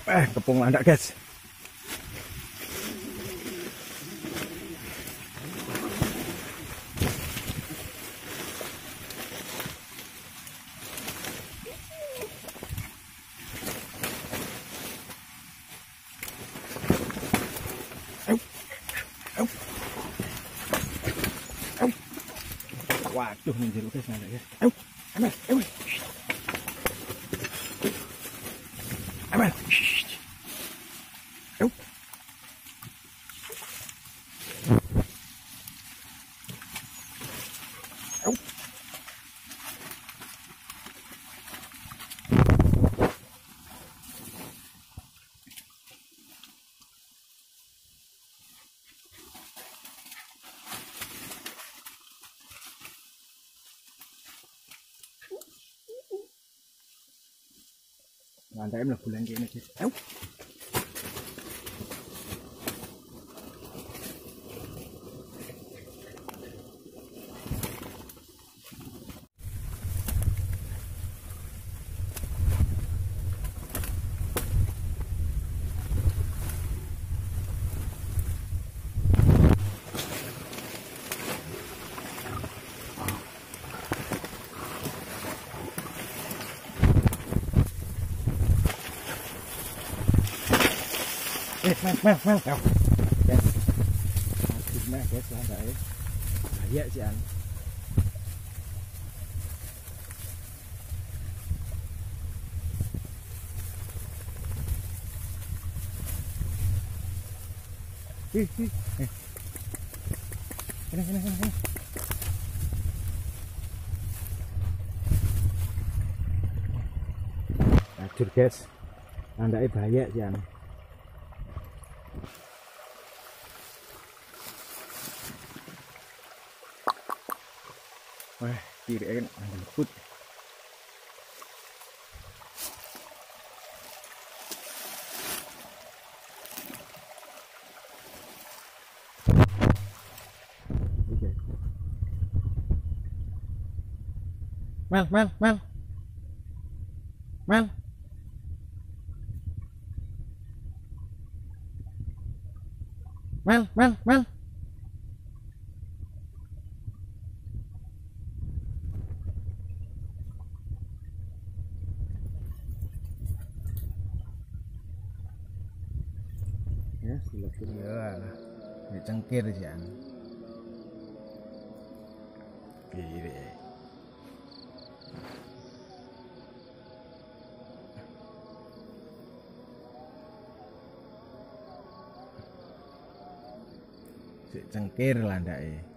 Kepung landak guys. Waduh, ning jero guys landak guys. Aman. Aman. Landak em là bulan kene guys. Mel. Guys. Akhirnya guys landak bahaya sih an. Sini. Hancur guys. Landaknya bahaya sih an. Wah, kiri kan ada lembut. Oke. Mel. Ya, silakan ya. Cengkir sih an. Kiri. Si cengkir landake.